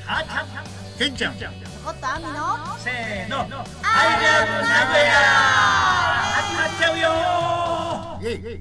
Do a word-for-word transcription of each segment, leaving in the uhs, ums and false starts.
あーちゃん、けんちゃん、 ちょこっとあみのせーの、アイラブ名古屋始まっちゃうよー。イエイ。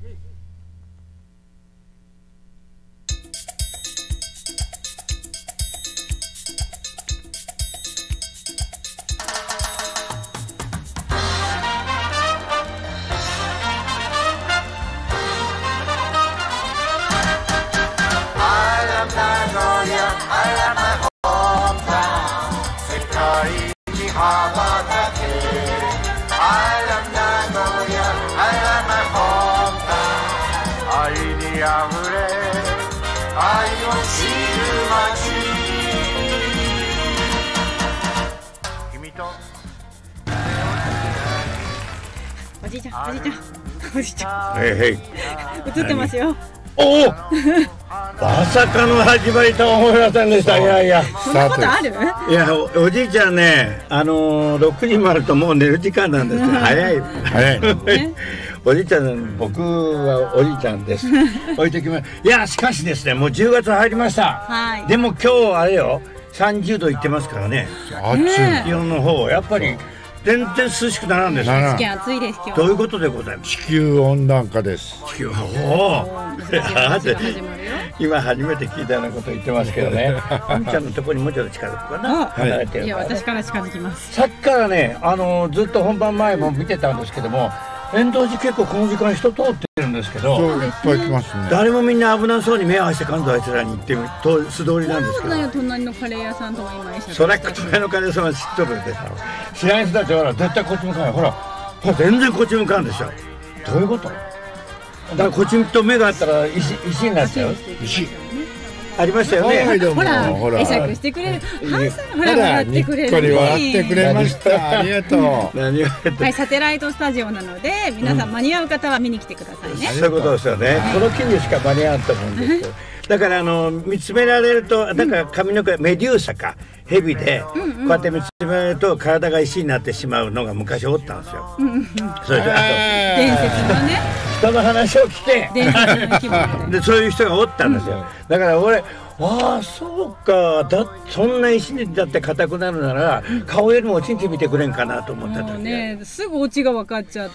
おじいちゃん、おじいちゃん、おじいちゃん。 へいへい。 映ってますよ。 おお。まさかの始まりとは思いませんでした。いやいや。 そんなことある？ いや、お、おじいちゃんね、あのー、ろくじになるともう寝る時間なんですよ。早い。早い。おじいちゃん、僕はおじいちゃんです。置いてきます。いや、しかしですね、もうじゅうがつ入りました。 はい。 でも今日あれよ、さんじゅうどいってますからね。 暑い。 気温の方、やっぱり全然涼しくならんです。 試験暑いです今日。 ということでございます。 地球温暖化です。 地球、おお。今初めて聞いたようなこと言ってますけどね。あみちゃんのところにもうちょっと近づくかな。離れてる。 いや、私から近づきます。 さっきからね、あのずっと本番前も見てたんですけども、遠藤寺結構この時間人通ってるんですけど、 そういっぱい来ますね。 誰もみんな危なそうに目を合わせて関東あいつらに行ってと素通りなんですけど。 隣のカレー屋さんとも今一緒に。 それ隣のカレー屋さんは知っとるんでさ、知らん人たちはほら絶対こっち向かない。ほら、ほら全然こっち向かんでしょ。どういうこと？だからこっちと目があったら石石になっちゃう。石。ありましたよね。 ほら、会釈してくれる。ハンさん、ほら笑ってくれる。 これ笑ってくれました。ありがとう。 はい、サテライトスタジオなので、皆さん間に合う方は見に来てくださいね。 そういうことですよね。この木にしか間に合わんと思うんですけど。だからあの見つめられると、だから髪の毛メデューサかヘビでこうやって見つめられると体が石になってしまうのが昔おったんですよ。それであと伝説のね。 人の話を聞け。 伝説の生き物でそういう人がおったんですよ。だから俺。ああそうか、だそんな石にだって硬くなるなら、うん、顔よりもおちんちん見てくれんかなと思った時ね、すぐオチが分かっちゃった。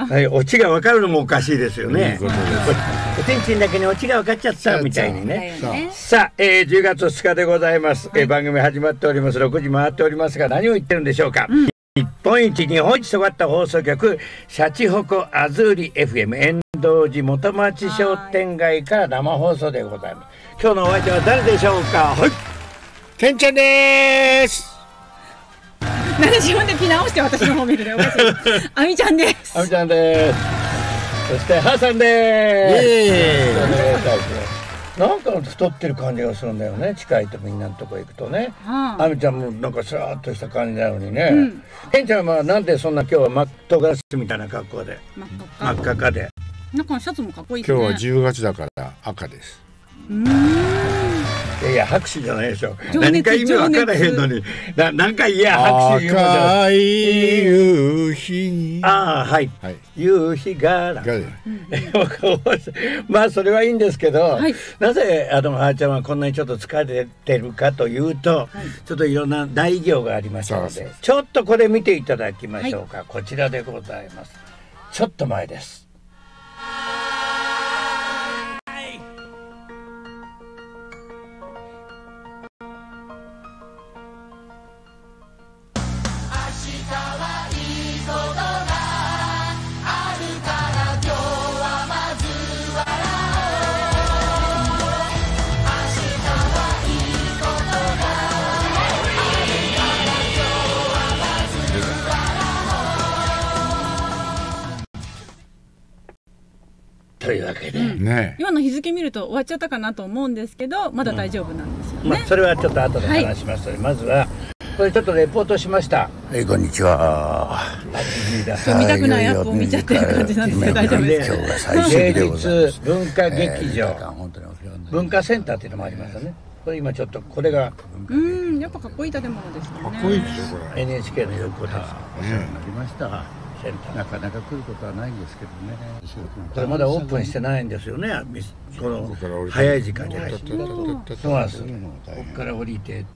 はい、オチが分かるのもおかしいですよね。おちんちんだけにオチが分かっちゃったみたいにね。さあ、えー、じゅうがつつつかでございます、はい、えー、番組始まっております。ろくじ回っておりますが、何を言ってるんでしょうか。うん、日本一日本一とがった放送局シャチホコアズーリ エフエム 遠藤寺元町商店街から生放送でございます。今日のお相手は誰でしょうか。はい、 けんちゃんでーす。 なんで自分でピ直して私の方見るのおかしい。あみちゃんです。 あみちゃんです。そしてはさんです。なんか太ってる感じがするんだよね。近いとみんなのとこ行くとね。あみちゃんもなんかスラーっとした感じなのにね。けんちゃんはなんでそんな今日はマットガラスみたいな格好で真っ赤っかで。 なんかシャツもかっこいいですね。 今日はじゅうがつだから赤です。 うん。 いやいや拍手じゃないでしょ。何か意味わからへんのに、ななんかいや拍手言うのじゃ。 赤い夕日に。 ああはい。はい、夕日が。まあそれはいいんですけど、はい、なぜあのあーちゃんはこんなにちょっと疲れてるかというと、はい、ちょっといろんな大偉業がありましたので、ちょっとこれ見ていただきましょうか。はい、こちらでございます。ちょっと前です。というわけで、うんね、今の日付見ると終わっちゃったかなと思うんですけど、まだ大丈夫なんですよね。うん、まあ、それはちょっと後で話しますので、はい、まずはこれちょっとレポートしました。 はい、こんにちは。 見たくないアップを見ちゃってる感じなんですけど大丈夫ですか。 今日が最終でございます。 文化劇場、えー、文化センターっていうのもありますよね。これ今ちょっとこれがうん、やっぱかっこいい建物ですよね。 かっこいいですよこれ。 エヌエイチケー の横です。 お世話になりました。 センター。 なかなか来ることはないんですけどね。 これまだオープンしてないんですよね。この早い時間に入って。そうなんです。ここから降りてって、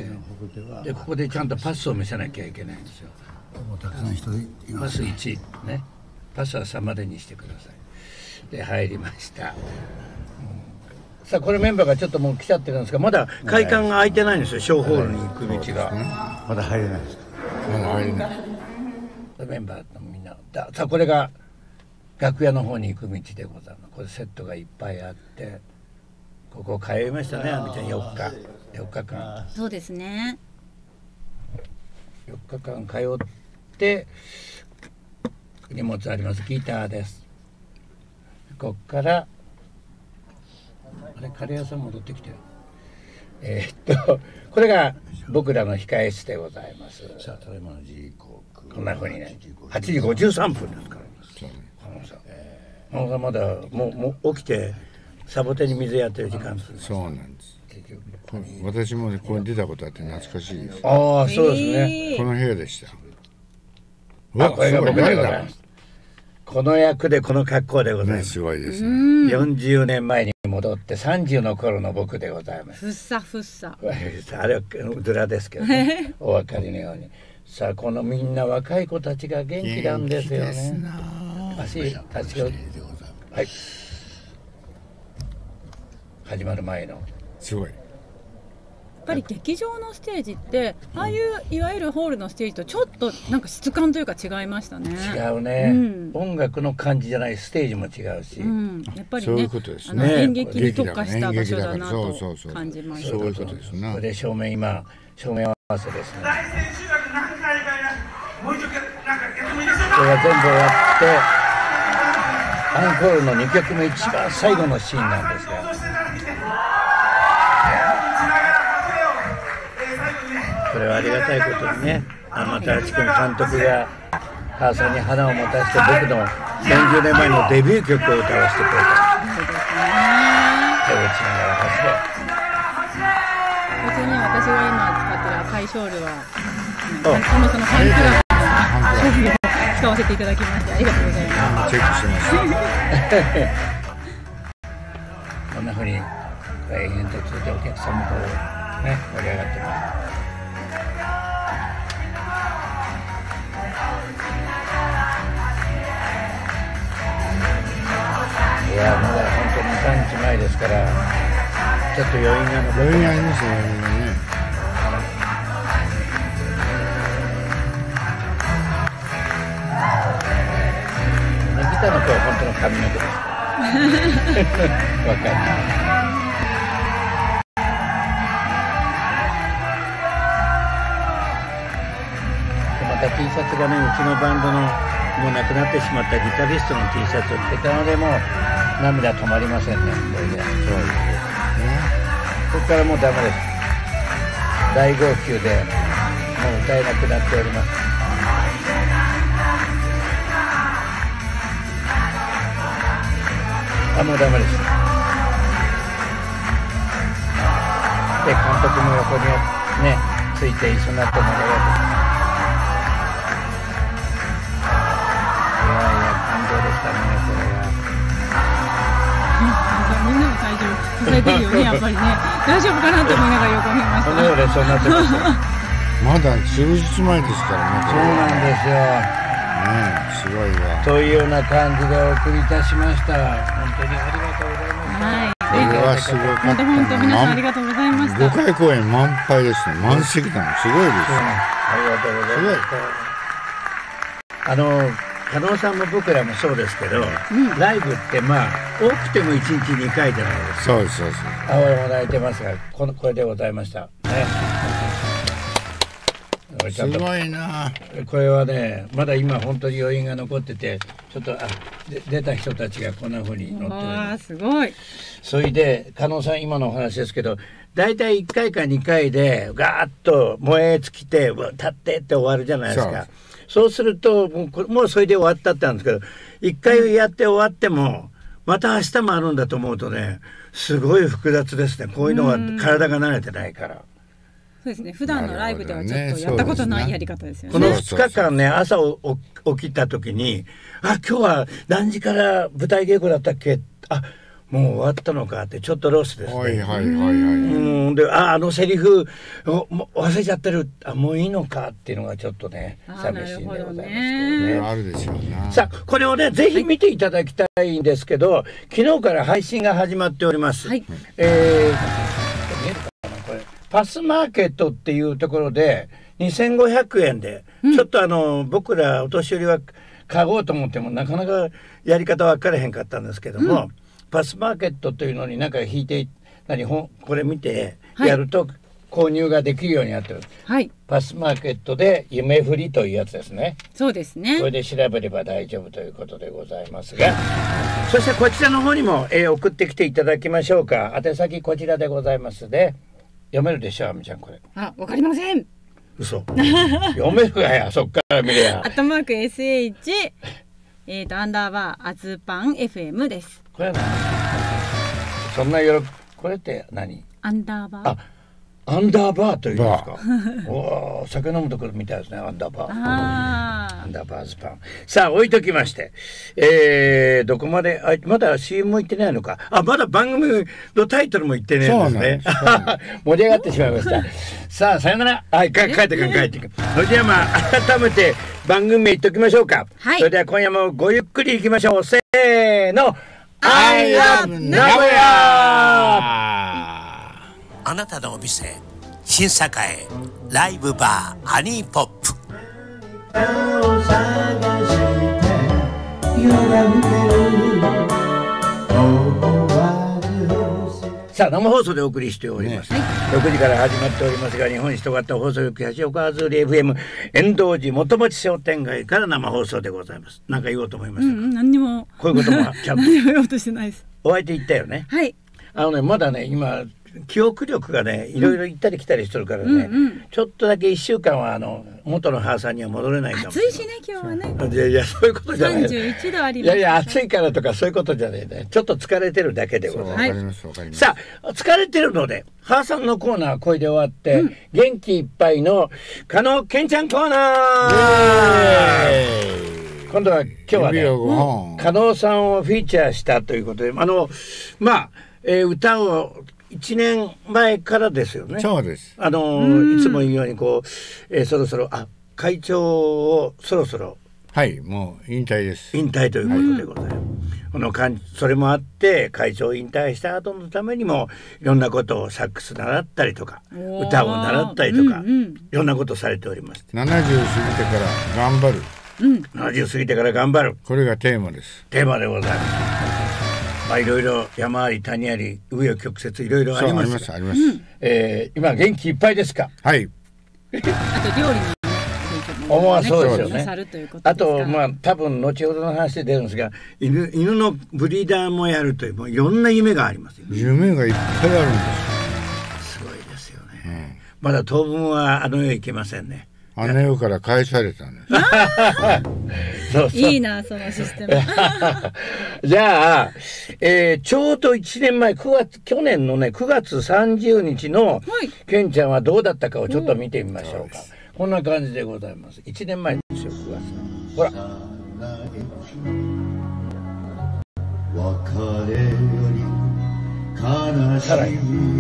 でここでちゃんとパスを見せなきゃいけないんですよ。 たくさん人いパスますね。 いちね。パスはさんまでにしてください。で入りました。さあこれメンバーがちょっともう来ちゃってるんですが、まだ会館が開いてないんですよ。小ホールに行く道が。 まだ入れないですか。 まだ入れない。 メンバーのみんなだ。さあこれが楽屋の方に行く道でございます。これセットがいっぱいあって、ここ通いましたね。あみちゃんよっかよっかかん。 そうですね。 よっかかん通って荷物あります。ギターです。こっからあれカレー屋さん戻ってきてる。えー、っとこれが僕らの控え室でございます。 さあただいまの時刻こんな風にねはちじごじゅうさんぷんですから。あのさ、あのさまだもうもう起きてサボテンに水やってる時間です。 そうなんです。私もねここに出たことあって懐かしいです。 ああそうですね。 この部屋でした。 あこれが僕でございます。この役でこの格好でございます。 すごいですね。 よんじゅうねんまえに戻ってさんじゅうの頃の僕でございます。 ふっさふっさ。 あれはドラですけどね。お分かりのように。さあこのみんな若い子たちが元気なんですよね。足立ちをはい始まる前のすごい。 やっぱり劇場のステージってああいういわゆるホールのステージとちょっとなんか質感というか違いましたね。 違うね、 うん、 音楽の感じじゃないステージも違うし、 うん、やっぱりね、 そういうことですね。 あの演劇に特化した場所だなと感じました。 そういうことですね。 これで照明今照明合わせですね。これが全部終わってアンコールのにきょくめ一番最後のシーンなんですが、これはありがたいことにね、天達君監督が母さんに花を持たせて僕のよんじゅうねんまえのデビュー曲を歌わせてくれた。手を打ちながら走れ。 別に私が今使ってる赤いショールはこのそのファンクラブのショールを使わせていただきましてありがとうございます。 チェックしてますこんなふうに延々と続いてお客さんもこうね盛り上がってます。いやまだ本当ににさんにちまえですからちょっと余韻が残ってます。 余韻ありますね。余韻がね。 ギターの子は本当の髪の毛です。わかる。また T シャツがねうちのバンドのもう亡くなってしまったギタリストの T シャツを着てたのでもう涙止まりませんね。これで。そうですね。ここからもうダメです。大号泣でもう歌えなくなっております。あもうダメです。で監督も横にねついて一緒になってもらえば。 みんなの体重支えてるよねやっぱりね。大丈夫かなと思いながら横にいました。 このようでそうなってますよ。 まだ数日前ですからね。 そうなんですよ。 ねえすごいわ。 というような感じでお送りいたしました。本当にありがとうございました。 はい。 これはすごかった。 本当本当皆さんありがとうございました。 ごかい公演満杯ですね。満席なのすごいです。 ありがとうございました。あの加納さんも僕らもそうですけど、うん、ライブってまあ多くてもいちにちにかいじゃないですか。 そうですそうです。 青山泣いてますがこのこれでございましたね。 すごいな。 これはねまだ今本当に余韻が残っててちょっとあで出た人たちがこんな風に乗ってる。 ああすごい。 それで加納さん今のお話ですけどだいたいいっかいかにかいでガーッと燃え尽きて立ってって終わるじゃないですか。そうするともう、もうそれで終わったってなんですけどいっかいやって終わってもまた明日もあるんだと思うとねすごい複雑ですね。こういうのは体が慣れてないから。 そうですね。普段のライブではちょっとやったことないやり方ですよね。 このふつかかんね、朝お起きた時に、あ、今日は何時から舞台稽古だったっけ、あ、もう終わったのかってちょっとロスですね。 はいはいはいはい。 うんで、あ、あのセリフおもう忘れちゃってる、あ、もういいのかっていうのがちょっとね、寂しいんでございますけどね。 あるでしょうな。 さあ、これをね、ぜひ見ていただきたいんですけど、昨日から配信が始まっております。 はい。 えー、見えるかなこれ。パスマーケットっていうところでにせんごひゃくえんで、うん、ちょっとあの僕らお年寄りは買おうと思ってもなかなかやり方分からへんかったんですけども、うん、パスマーケットというのになんか引いて何これ見てやると購入ができるようになってる、はい、パスマーケットで夢振りというやつですね。 そうですね。 これで調べれば大丈夫ということでございますが、そしてこちらの方にも、えー、送ってきていただきましょうか。宛先こちらでございますね。読めるでしょ、あみちゃんこれ。 あ、わかりません。 嘘。読めるかや、そっから見れや。 アットマーク エスエイチ えっとアンダーバーアズパン エフエム です。 これは何？そんなよろこれって何？ アンダーバー。 あ、アンダーバーというんですか。おお、酒飲むところみたいですね、アンダーバー。アンダーバーズパン。さあ置いときまして、えー、どこまであまだ シーエム も行ってないのか。あ、まだ番組のタイトルも言ってねえんですね。盛り上がってしまいました。さあさよなら。はい、帰ってくる帰ってくる。それではまあ改めて番組名言っときましょうか。はい。それでは今夜もごゆっくり行きましょう。せーの。I love 名古屋。 あなたのお店新栄ライブバーハニーポップ。 さあ生放送でお送りしております、ね、ろくじから始まっておりますが、日本一とがった放送局東横浜通り エフエム 遠藤寺元町商店街から生放送でございます。何か言おうと思いましたか？ うん、何にもこういうこともちゃんと何も言おうとしてないです。 お相手言ったよね。 はい。 あのね、まだね今記憶力がねいろいろ行ったり来たりしてるからね、うんうん、ちょっとだけいっしゅうかんはあの元の母さんには戻れないかもしれない。 暑いしね今日はね。 いやいやそういうことじゃない。 さんじゅういちどあります。 いやいや暑いからとかそういうことじゃないね。ちょっと疲れてるだけでございます。はい、さあ疲れてるので母さんのコーナーこれで終わって、うん、元気いっぱいの加納健ちゃんコーナー。今度は今日はね、うん、加納さんをフィーチャーしたということで、あのまあ、えー、歌をいちねんまえからですよね。 そうです。 あのいつも言うようにこう、えー、そろそろあ会長をそろそろはいもう引退です。 引退ということでございます。このかんそれもあって会長を引退した後のためにもいろんなことをサックス習ったりとか歌を習ったりとか、うんうん、いろんなことをされております。 ななじゅう過ぎてから頑張る。 うん、ななじゅう過ぎてから頑張る。 これがテーマです。 テーマでございます。まあいろいろ山あり谷あり紆余曲折いろいろあります。 ありますあります。 えー、今元気いっぱいですか？ はい。 あと料理の思わそうですよね。あとまあ多分後ほどの話で出るんですが、犬犬のブリーダーもやるというもういろんな夢がありますよね。 夢がいっぱいあるんです。 すごいですよね。うん、まだ当分はあの世行けませんね。 あの世から返されたんです。 そうそういいなそのシステム。 じゃあ、えー、ちょうどいちねんまえくがつ去年のねくがつさんじゅうにちの、はい、ケンちゃんはどうだったかをちょっと見てみましょうか。こんな感じでございます。いちねんまえですよくがつ。ほら。さらに。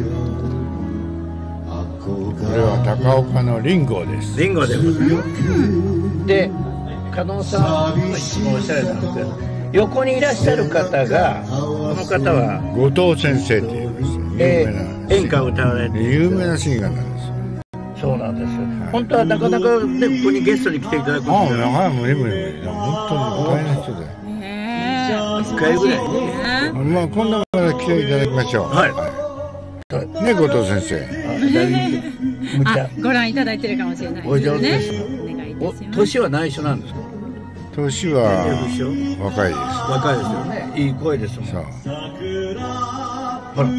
これは高岡のリンゴです。 リンゴでございます。で、加納さんいつもおっしゃられたんですけど、横にいらっしゃる方がこの方は後藤先生という有名な演歌を歌われて有名なシンガーなんですよ。 そうなんですよ。はい、本当はなかなかねここにゲストに来ていただくんですああ、なかなか無理無理無理。本当に大変な人で。 いっかいぐらいね。 まあ今度から来ていただきましょう。はい。ね、後藤先生。 あ、ご覧いただいてるかもしれないですね。お願いいたします。 年は内緒なんですか？ 年は若いです。 若いですよね。いい声ですもん。ほら、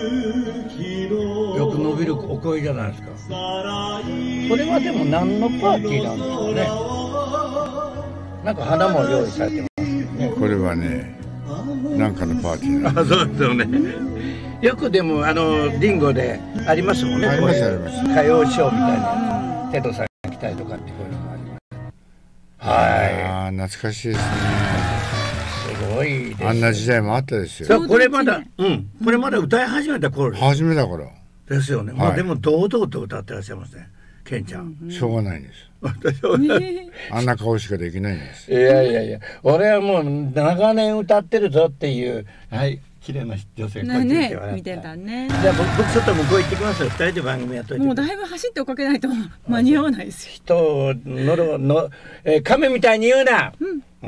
よく伸びるお声じゃないですか。これはでも何のパーティーなんですかね。なんか花も用意されてますね。 これはね、なんかのパーティーなんです。 あ、そうですよね。よくでもあのリンゴでありますもんね。 ありますあります。 歌謡ショーみたいなテトさんが来たりとかってこういうのもあります。はい。 ああ、懐かしいですね。 すごいです。 あんな時代もあったですよ。 そう、これまだ、うん、これまだ歌い始めた頃です。 初めだから。 ですよね。まあでも堂々と歌ってらっしゃいますね。ケンちゃん。 しょうがないんです。あんな顔しかできないんです。 いやいやいや、俺はもう長年歌ってるぞっていう、はい、綺麗な女性こっち見て見てたね。 じゃあ僕ちょっと向こう行ってきますよ。二人で番組やっといて。 もうだいぶ走って追っかけないと間に合わないですよ。 人をのの、えー、亀みたいに言うな。うんうん、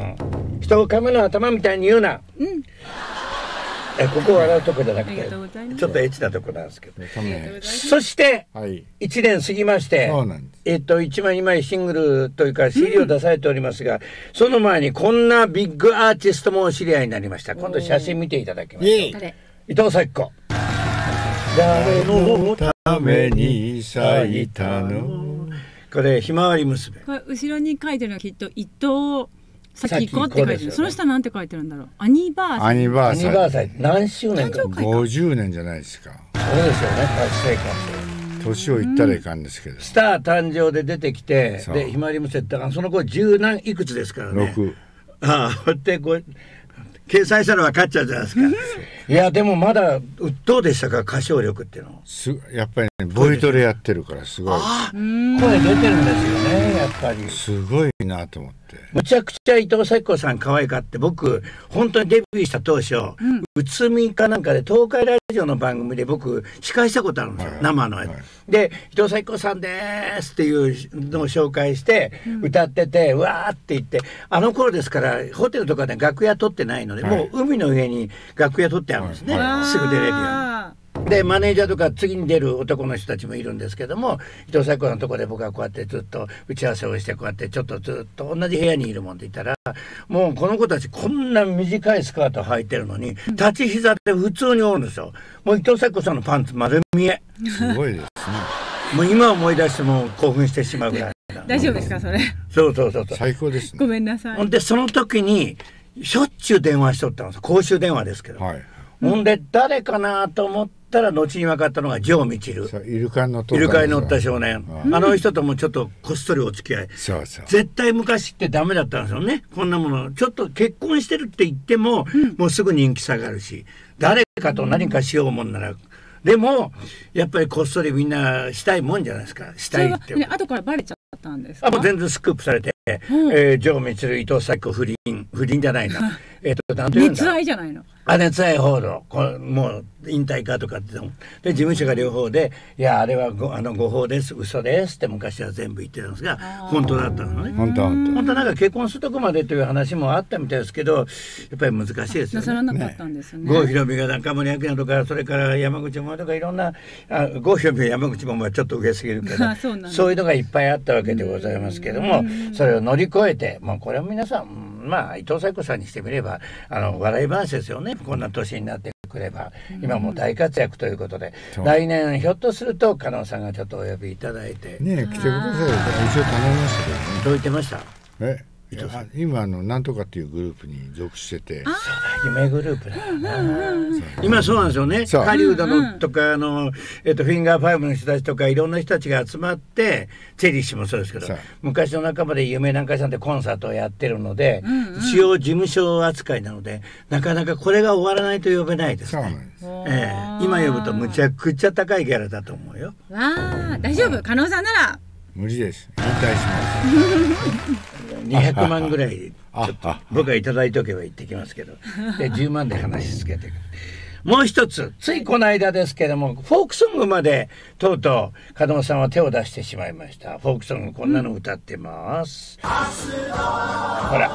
人を亀の頭みたいに言うな。うん、えここ笑うとこじゃなくてちょっとエッチなとこなんですけど、そしていちねん過ぎまして、えっといちまいにまいシングルというか シーディー を出されておりますが、その前にこんなビッグアーティストもお知り合いになりました。今度写真見ていただきましょう。伊藤咲子。誰のために咲いたの。これひまわり娘。 これ後ろに書いてるのはきっと伊藤咲子って書いてる。その下なんて書いてるんだろう。アニバーサリー。 アニバーサリー。 何周年か。 ごじゅうねんじゃないですか。 そうですよね。達成感。 年をいったらいかんですけど。 スター誕生で出てきて、でひまわり娘だからその子十何いくつですからね。 ろく。 ああ、でこう掲載したら分かっちゃうじゃないですか。いやでもまだどうでしたか、歌唱力っていうの。 すやっぱりね、ボイトレやってるからすごい。 ああ、声出てるんですよね、やっぱり。 すごいなと思って。 むちゃくちゃ伊藤咲子さん可愛かって、僕本当にデビューした当初、うつみかなんかで東海ラジオの番組で僕司会したことあるんですよ、生のやつで。伊藤咲子さんですっていうのを紹介して歌ってて、うわーって言って、あの頃ですからホテルとかで楽屋取ってないので、もう海の上に楽屋取ってあるんですね、すぐ出れるように。でマネージャーとか次に出る男の人たちもいるんですけども、伊藤咲子のところで僕はこうやってずっと打ち合わせをして、こうやってちょっとずっと同じ部屋にいるもんって言ったら、もうこの子たちこんな短いスカート履いてるのに立ち膝で普通におるんですよ。もう伊藤咲子さんのパンツ丸見え。 すごいですね。 もう今思い出しても興奮してしまうぐらい。 大丈夫ですかそれ。 そうそうそうそう。 最高ですね。 ごめんなさい。 ほんでその時にしょっちゅう電話しとったんです。公衆電話ですけど。はい、ほんで誰かなと思ったら後に分かったのが城みちる。 イルカに乗った。 イルカに乗った少年。あの人ともちょっとこっそりお付き合い。 そうそう。 絶対昔ってダメだったんですよね。こんなものちょっと結婚してるって言っても、うん、もうすぐ人気下がるし、誰かと何かしようもんなら。でもやっぱりこっそりみんなしたいもんじゃないですか。したいって。 ね、後からバレちゃったんですか。 あ、もう全然スクープされて、うん、えー、城みちる、伊藤咲子不倫、不倫じゃないな。えっとなんていうんだ。 熱愛じゃないの。 あ、熱愛報道。これもう引退かとかってで事務所が両方で、いやあれはごあの誤報です、嘘ですって昔は全部言ってたんですが、本当だったのね。 本当本当。 本当なんか結婚するとこまでという話もあったみたいですけど、やっぱり難しいですよね。 なさらなかったんですよね。 郷ひろみが中森明菜とか、それから山口百恵とかいろんな、あ、郷ひろみは山口百恵はちょっと上すぎるけど、そう、そういうのがいっぱいあったわけでございますけども、それを乗り越えて、もうこれは皆さん、まあ伊藤咲子さんにしてみればあの笑い話ですよね。こんな年になってくれば、今も大活躍ということで、うん、来年ひょっとすると加納さんがちょっとお呼びいただいてね、来てください。一応頼みましたけどね。 どう言ってました？ え今のなんとかっていうグループに属してて、 夢グループだ今そうなんですよね。狩人のとかあの、えっと、フィンガーファイブの人たちとかいろんな人たちが集まって、チェリッシュもそうですけど、昔の仲間で夢なんかさんでコンサートをやってるので、一応事務所扱いなのでなかなかこれが終わらないと呼べないですね。ええ、今呼ぶとむちゃくちゃ高いギャラだと思うよ。 わあ、大丈夫、加納さんなら無理です。引退します。 にひゃくまんぐらいちょっと僕がいただいておけば行ってきますけど、でじゅうまんで話つけてもう一つ、ついこの間ですけどもフォークソングまでとうとう加納さんは手を出してしまいました。フォークソングこんなの歌ってます、うん、ほら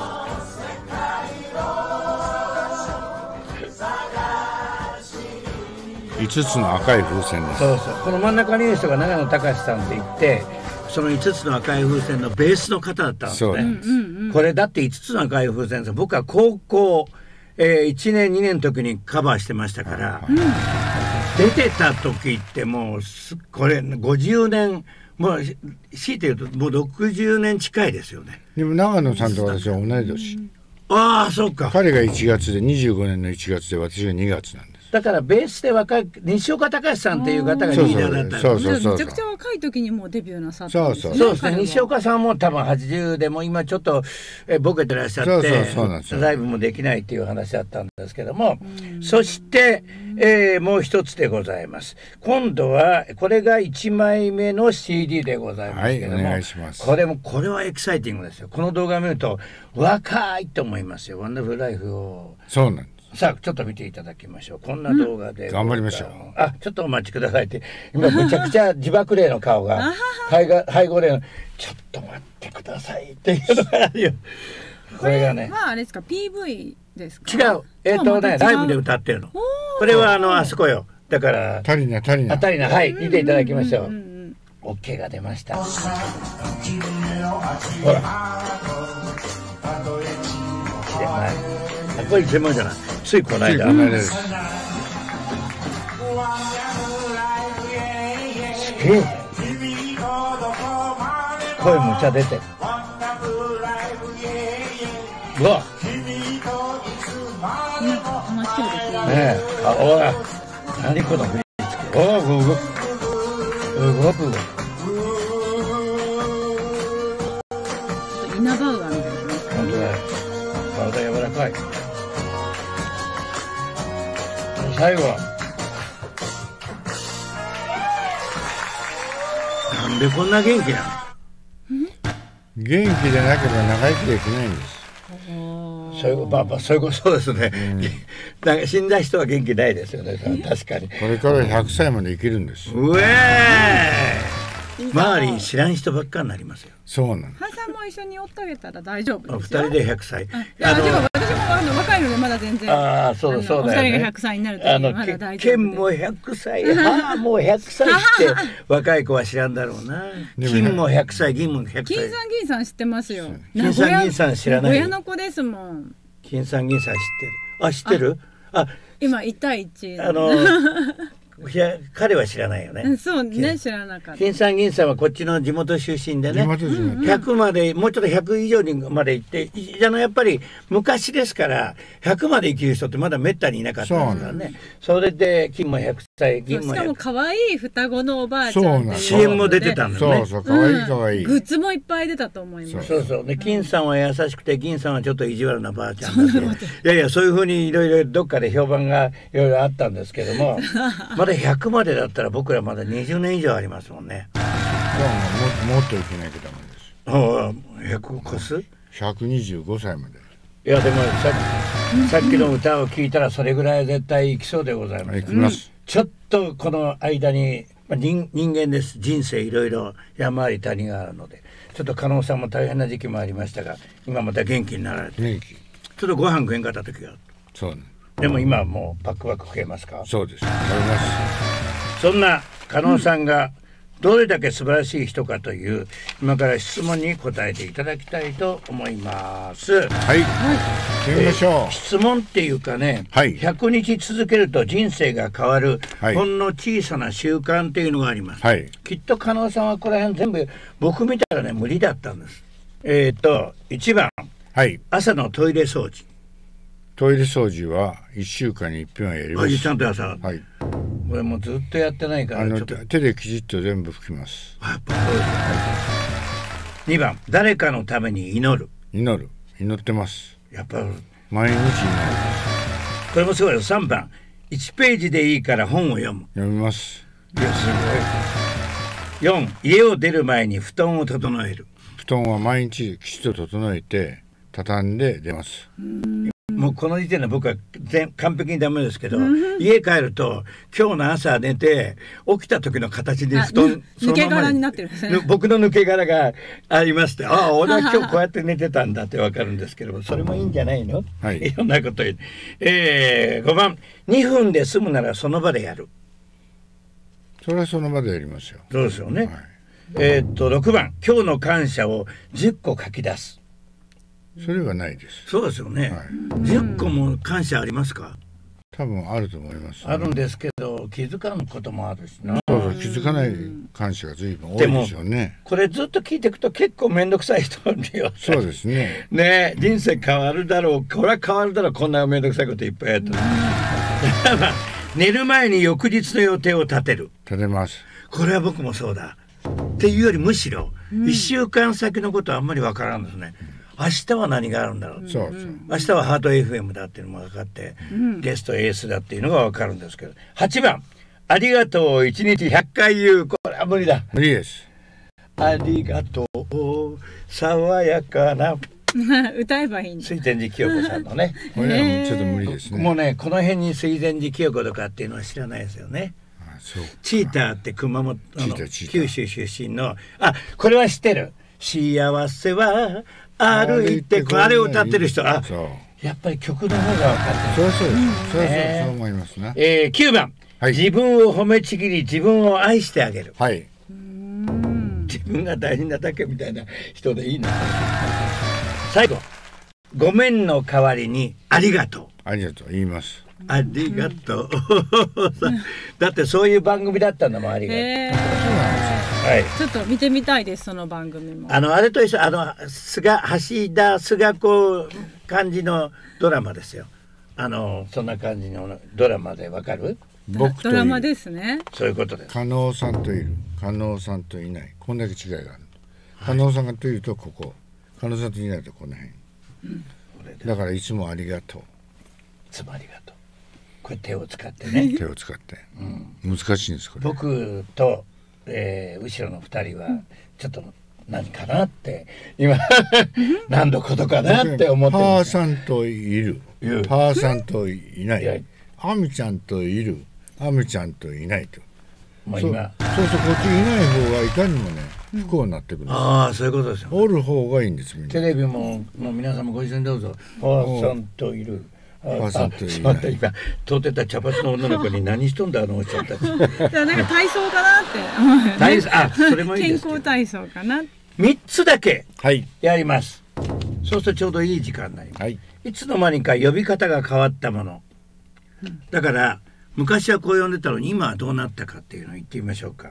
いつつの赤い風船です。 そうそう、この真ん中にいる人が長野隆さんって言って、そのいつつの赤い風船のベースの方だったんですね。これだっていつつの赤い風船です。僕は高校、えー、いちねんにねんの時にカバーしてましたから、うん、出てた時ってもうこれごじゅうねん、もう強いて言うともうろくじゅうねん近いですよね。 でも長野さんと私は同い年。 ああ、そうか。 彼がいちがつでにじゅうごねんのいちがつで私がにがつなんです。 だからベースで若い西岡隆さんっていう方がリーダーだったんです。 そうそうそう。 めちゃくちゃ若い時にもうデビューなさったんですね。 そうですね。西岡さんも多分はちじゅうでも今ちょっとえボケてらっしゃってライブもできないっていう話だったんですけども、そして、えー、もう一つでございます。今度はこれがいちまいめの シーディー でございますけども、はい、お願いします。これもこれはエキサイティングですよ。この動画を見ると若いと思いますよ。ワンダフルライフを。 そうなんです。 さあちょっと見ていただきましょう。こんな動画で、 うん、頑張りましょう。 あ、ちょっとお待ちくださいって、今めちゃくちゃ自爆霊の顔が背後霊のちょっと待ってくださいっていうのがあるよ。これがね、 まああれですか ピーブイ ですか。 違う、えっ、ー、とねライブで歌ってるの。これはあのあそこよ。だからタリナタリナタリナ、はい、見ていただきましょう。オッケーが出ました。ほら。これ一番じゃない。ついこの間。すげえ。声むちゃ出てる。うわ。 真っ白ですね。 ねえ、あ、おら、何この振り付け。おお、動く。動く動く。 イナバウアーみたいな。 本当だよ。体柔らかい。最後はなんでこんな元気なの？ 元気でなければ長生きできないんです。 そういうまあまあそういうことそうですね、うん、なんか死んだ人は元気ないですよね。確かにこれからひゃくさいまで生きるんです。 うえー周り知らん人ばっかになりますよ。 そうなんです。 ハンさんも一緒に追ってあげたら大丈夫ですよ。二人でひゃくさい。 いやでも私もあの若いのでまだ全然。 ああそうだそうだよね。 お二人がひゃくさいになるとまだ大丈夫で。 ケンもひゃくさい、ああもうひゃくさいって若い子は知らんだろうな。金もひゃくさい、銀もひゃくさい。 金さん銀さん知ってますよ。 金さん銀さん知らない。 親の子ですもん。 金さん銀さん知ってる。あ知ってる？あ今いち対いち。 あの。いや彼は知らないよね。 そうね、知らなかった。 金さん銀さんはこっちの地元出身でね、ひゃくまでもうちょっとひゃく以上にまで行って、あのやっぱり昔ですからひゃくまで生きる人ってまだめったにいなかったんですからね。それで金もひゃくさい、銀もしかも可愛い双子のおばあちゃんでシーエム も出てたんだよね。 そうそう、可愛い可愛い。 グッズもいっぱい出たと思います。 そうそう。で金さんは優しくて銀さんはちょっと意地悪なばあちゃんだって。いやいやそういう風にいろいろどっかで評判がいろいろあったんですけども、まだひゃくまでだったら僕らまだにじゅうねん以上ありますもんね。 も, もっといけないとダメです。 ひゃく越す？ ひゃくにじゅうごさいまで。 いやでもさっきさっきの歌を聞いたらそれぐらい絶対いきそうでございます。 ます。 ちょっとこの間に、まあ、人, 人間です。人生いろいろ山あり谷があるので、ちょっと加納さんも大変な時期もありましたが、今また元気になられて、 元気。 ちょっとご飯食えんかった時がある。 そうね。 でも今はもうパックパック食えますか？ そうです。食べます。 そんな加納さんがどれだけ素晴らしい人かという、今から質問に答えていただきたいと思います。 はい。行ってみましょう。えー、 質問っていうかね、はい、ひゃくにち続けると人生が変わる、はい、ほんの小さな習慣っていうのがあります。はい、きっと加納さんはこの辺全部僕見たらね無理だったんです。えっといちばん、はい、朝のトイレ掃除。 トイレ掃除はいっしゅうかんにいっぺんはやります。 ちゃんと朝。 はい。 これもうずっとやってないからあの手できちっと全部拭きます。 やっぱそうですね。にばん、誰かのために祈る。 祈る。祈ってます。 やっぱ毎日祈ります。 これもすごいよ。さんばん、いちページでいいから本を読む。 読みます。 いやすごい。よん、家を出る前に布団を整える。 布団は毎日きちっと整えて畳んで出ます。 もうこの時点で僕は全完璧にダメですけど、うん、家帰ると今日の朝寝て起きた時の形で布団抜け殻になってるんですね。 僕の抜け殻がありまして、ああ俺は今日こうやって寝てたんだってわかるんですけども、それもいいんじゃないの？はい、いろんなこと言う。えー、ごばん、にふんで済むならその場でやる。 それはその場でやりますよ。 そうですよね。はい、えー、っとろくばん、今日の感謝をじゅっこ書き出す。 それはないです。 そうですよね。はい、じゅっこも感謝ありますか？ 多分あると思います、ね。 あるんですけど気づかんこともあるしな。 そうそう、気づかない感謝が随分多いでしょうね。 これずっと聞いていくと結構面倒くさい人によ。 そうですね。 ね、人生変わるだろう。これは変わるだろう。こんな面倒くさいこといっぱいやった。 寝る前に翌日の予定を立てる。 立てます。 これは僕もそうだっていうよりむしろいっしゅうかん先のことはあんまりわからんですね。明日は何があるんだろう、 そうそう。 明日はハート エフエム だっていうのも分かって、ゲストエースだっていうのが分かるんですけど、はちばんありがとういちにちひゃっかい言う。これは無理だ。 無理です。 ありがとう爽やかな歌えばいいんだ。 水前寺清子さんのねこれはもうちょっと無理ですね。 もうね、この辺に水前寺清子とかっていうのは知らないですよね。 あ、そう。 チーターって熊本のチーターチーター九州出身の、あ、これは知ってる。幸せは歩いて、これあれを歌ってる人、あ、 そう。 やっぱり曲の方が分かってる。 そうそうです。そうそうねそう思いますね。 えー、きゅうばん、 はい自分を褒めちぎり自分を愛してあげる。 はい。 自分が大事なだけみたいな人でいいな。最後、ごめんの代わりにありがとう。 ありがとう言います。 ありがとう。だってそういう番組だったんだもん、ありがとう。 へーはい。 ちょっと見てみたいです、その番組も。 あのあれと一緒、あの菅橋田菅子感じのドラマですよ。あのそんな感じのドラマでわかる？ 僕とドラマいる。 ですね。 そういうことです。 加納さんといる。加納さんといない。こんだけ違いがある。加納さんがといるとここ。加納さんといないとこの辺。だからいつもありがとう。 いつもありがとう。これ手を使ってね。 手を使って。難しいんですこれ。 僕と、えー、後ろの二人はちょっと何かなって今何のことかなって思ってるんパーですよ。 さんといる言う。 パーさんといないやい。アミちゃんといる。アミちゃんといないと。そうもう今、 そうそうこっちいない方がいかにもね不幸になってくるんです。 ああそういうことですよ。 おる方がいいんですみんな。 テレビももう皆さんもご一緒にどうぞ。パーさんといる。あパーさんといないあ待って今通ってた茶髪の女の子に何しとんだあのおっちゃんたち。 じゃあなんか体操かなって。 体操あそれもいい健ですけど。 康体操かな。 三つだけはいやります。そうするとちょうどいい時間になります。 はい。 いつの間にか呼び方が変わったもの。だから昔はこう呼んでたのに今はどうなったかっていうのを言ってみましょうか。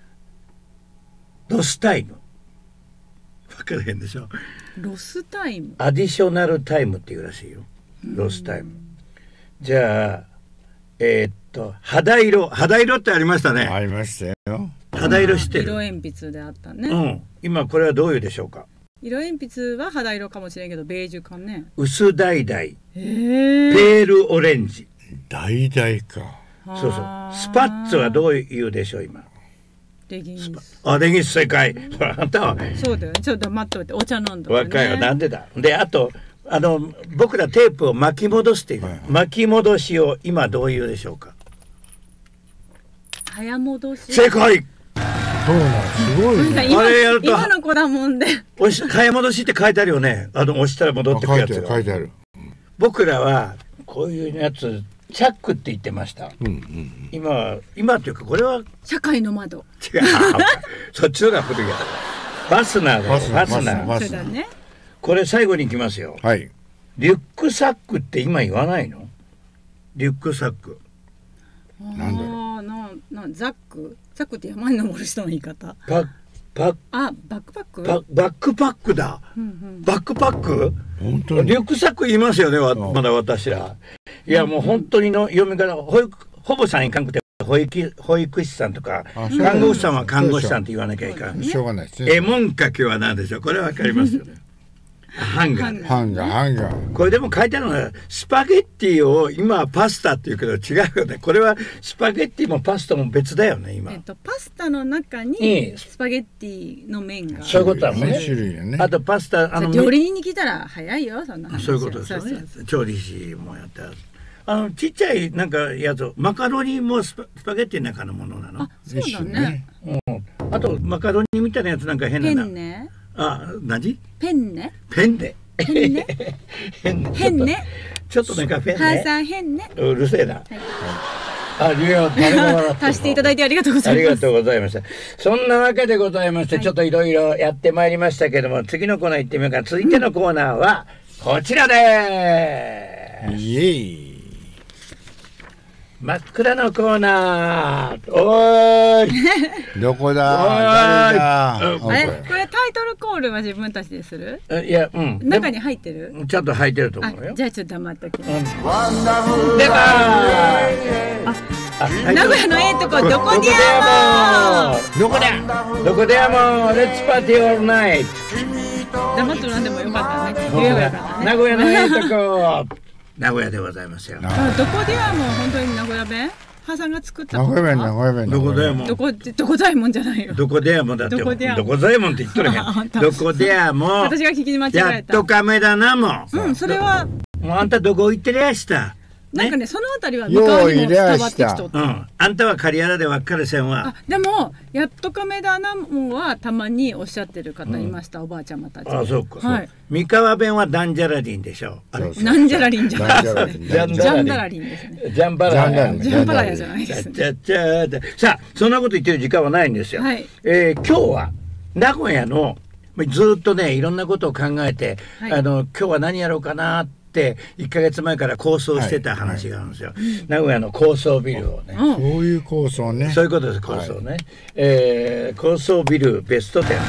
ロスタイム。分からへんでしょ。 ロスタイム。 アディショナルタイムっていうらしいよ。ロスタイム。じゃあえーっと肌色肌色ってありましたね。 ありましたよ。 肌色知って色る？ 鉛筆であったね。 うん。今これはどういうでしょうか。 色鉛筆は肌色かもしれんけどベージュかね。 薄橙、 へペえ。 ールオレンジ。 大々か。 そうそう。スパッツはどういうでしょう今。 レギンス。 あ、レギンス正解。それあんたはそうだよね。ちょっと待っといてお茶飲んどいてね。 若いわ。なんでだ。であとあの僕らテープを巻き戻している、 はい巻き戻しを今どういうでしょうか。 早戻し。 正解。 そうなんすごいね。 なんか今あれやると今の子だもんで。 押し買い戻しって書いてあるよね。あの押したら戻ってくるやつ書いてある書いてある。 僕らはこういうやつチャックって言ってました。 うんうん。 今は今というかこれは違う。 社会の窓。 そっちのが古いやつ。ファスナーだよ。 ファファスナー。 スナーファそうだね。 これ最後に行きますよ。 はい。 リュックサックって今言わないの？リュックサック。 なんだろうああ、な、な、ザック。ザックって山に登る人の言い方。 パパあ、バックパック。 パバックパックだ。 うんうん。 バックパック？ 本当に。 リュックサック言いますよね。わうんまだ私ら。いやもう本当にの読み方、保育保母さんいかんくて保育保育士さんとかあそう看護師さんは看護師さんって言わなきゃいかん。 しょうがないですね。 えもんかけは何でしょう。これわかりますよね。ハンガー。 ハンガーハンガー。 これでも書いてあるのはスパゲッティを今はパスタって言うけど違うよね。これはスパゲッティもパスタも別だよね今えっ。と、パスタの中いにいスパゲッティの麺が。 そういうことだもんね。 種類がね。 あとパスタあの料理人に聞いたら早いよ、そんな話。 そういうことですよそうねそう。 調理師もやった。あのちっちゃいなんかやつマカロニもスパ、スパゲッティの中のものなの。 あ、そうだね。 うん。あとマカロニみたいなやつなんか変なペな。 ンネ。 あ、何？ ペンネ。 ペンで。 ペンネ。 変ね。 変ね。 ちょっとなんかペンハーね。 さん変ね。 うるせえな。あ、理由は誰も笑ってる足していただいてありがとうございます。 ありがとうございました。そんなわけでございまして、 はいちょっといろいろやってまいりましたけども、次のコーナー行ってみようか。続いてのコーナーはこちらでーす。 イエイ。 真っ暗のコーナー。おーい。 どこだおーい誰だ。 うんあこれあれこれタイトルコーールは自分たちでする？ いや、うん。 中に入ってる？ ちゃんと入ってると思うよ。 じゃあちょっと黙っときます。 出たー。 あ、名古屋のええとこどこでやもん。 どこだ。どこでやもん。レッツパーティーオールナイト。 黙っとらんでもよかったね。言えばよかったね。 名古屋のええとこ。名古屋でございますよ。 どこでやもん、本当に名古屋弁？母さんが作った名古屋弁、名古屋弁。 どこでやもん。 どこどこだいもんじゃないよ。 どこでやもんだって。 どこでやもん。 どこだいもんって言っとるへん。どこでやもん。 私が聞き間違えた。 やっと亀田なもん。 うん、それは。 もうあんたどこ行ってりゃした。 なんかね、そのあたりは向こうにも伝わってきとって。 うん、あんたは刈谷で分かる線は。 あ、でもやっと亀田なもんはたまにおっしゃってる方いました、おばあちゃまたち。 あ、そうか。 はい。 三河弁はダンジャラリンでしょ。 なんじゃらりんじゃないですね。 ジャンダラリンですね。 ジャンバラヤ。 ジャンバラヤじゃないですね。 さあ、そんなこと言ってる時間はないんですよ。 はい。 え今日は名古屋のずっとね、いろんなことを考えて、あの今日は何やろうかなって。っていっかげつまえから構想してた話があるんですよ、はいはい、名古屋の高層ビルをね、 そういう構想ね、 そういうことです。構想ね、はい、えー、高層ビルベストテン、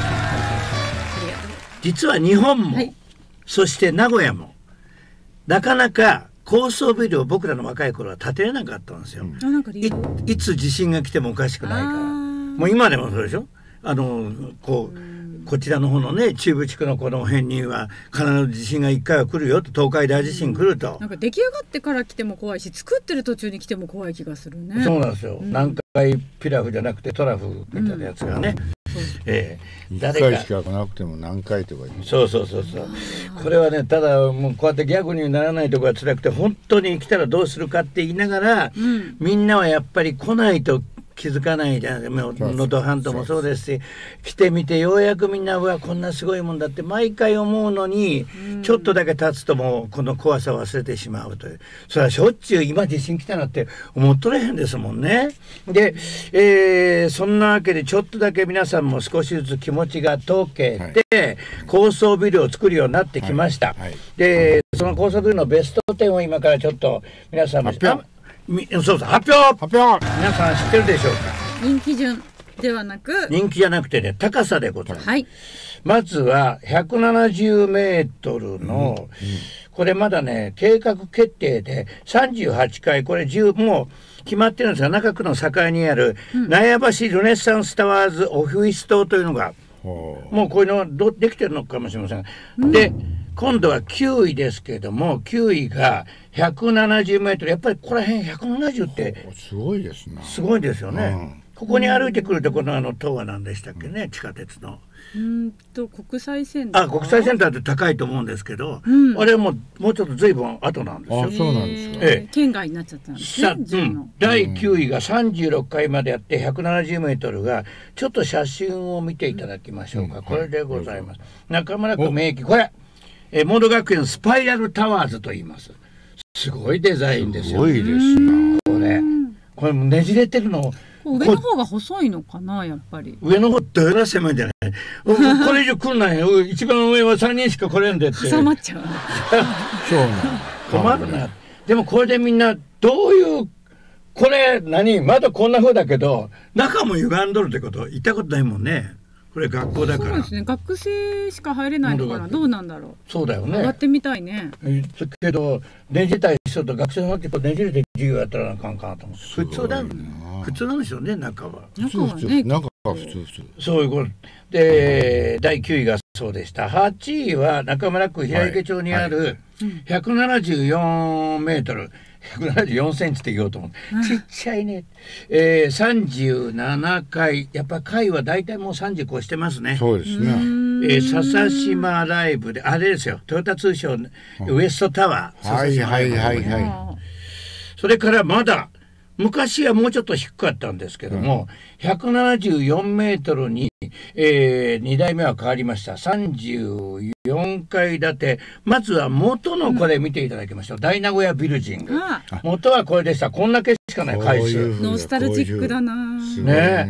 実は日本も、はい、そして名古屋もなかなか高層ビルを僕らの若い頃は建てれなかったんですよ、うん、い, いつ地震が来てもおかしくないから。もう今でもそうでしょ。あのこうこちらの方のね、中部地区のこの辺には必ず地震がいっかいは来るよと、東海大地震来ると、 なんか出来上がってから来ても怖いし、作ってる途中に来ても怖い気がするね。 そうなんですよ、うん、南海ピラフじゃなくてトラフみたいなやつがね、うん、えー、誰かいっかいしか来なくても何回とか言う。そうそうそうそう。これはね、ただもうこうやってギャグにならないところが辛くて、本当に来たらどうするかって言いながら、うん、みんなはやっぱり来ないと気づかないじゃない。能登半島もそうですし、来てみてようやくみんなはこんなすごいもんだって毎回思うのに、ちょっとだけ経つともうこの怖さを忘れてしまうという。それはしょっちゅう今地震来たなって思っとれへんですもんね。で、えー、そんなわけでちょっとだけ皆さんも少しずつ気持ちが解けて、はい、高層ビルを作るようになってきました、はいはい、でその高層ビルのベストテンを今からちょっと皆さんもそうそう、発表発表皆さん知ってるでしょうか。 人気順ではなく、 人気じゃなくてね、高さでございます、はい、まずはひゃくななじゅうメートルの、うんうん、これまだね計画決定でさんじゅうはちかい、これじゅうもう決まってるんですが、中区の境にある、うん、納屋橋ルネッサンスタワーズオフィス棟というのが、うん、もうこういうのはどできてるのかもしれません、うん、で今度はきゅういですけども、きゅういがひゃくななじゅうメートル、やっぱりここら辺ひゃくななじゅうってすごいですね。 すごいですよね、うん、ここに歩いてくるとこのあの塔は何でしたっけね、うん、地下鉄のうんと国際センター、 あ、国際センターって高いと思うんですけど、うん、あれはもうもうちょっと随分後なんですよ。 あ、そうなんですか、 ええ、県外になっちゃったんですね、 うん、だいきゅういがさんじゅうろっかいまでやってひゃくななじゅうメートルが、ちょっと写真を見ていただきましょうか、うん、これでございます、はい、中村区名駅、これえモード学園スパイラルタワーズと言います。すごいデザインですよ。 すごいですな。 これこれねじれてるの。 上の方が細いのかな、やっぱり。 上の方どえら狭いんじゃない。これ以上来んないよ。一番上はさんにんしか来れんでって。 挟まっちゃう。 そうなの。 困るな。でもこれでみんなどういう、これ何窓こんな風だけど中も歪んどるってこと言ったことないもんね。これ学校だから。 そうですね。学生しか入れないのかな。どうなんだろう。 そうだよね。 上がってみたいね。 けどねじったりしとと学生の時ねじれて授業やったらなあかんかなと思って。普通だ。普通なんでしょうね、中は。 中はね。 中は普通普通。 そういうことで、だいきゅういがそうでした。はちいは中村区平池町にあるひゃくななじゅうよんメートル。ひゃくななじゅうよんセンチって言おうと思って、うん、ちっちゃいね、えー、さんじゅうななかい、やっぱ階は大体もうさんじゅう越してますね。 そうですね、えー、笹島ライブであれですよ、トヨタ通商、うん、ウエストタワー、 はいはいはいはい。 それからまだ昔はもうちょっと低かったんですけども、うん、ひゃくななじゅうよんメートルに、えー、にだいめは変わりました。さんじゅうよんかい建て。まずは元のこれ見ていただきましょう、うん、大名古屋ビルジング。元はこれでした。こんだけしかない階数。 ノスタルジックだな。 ね。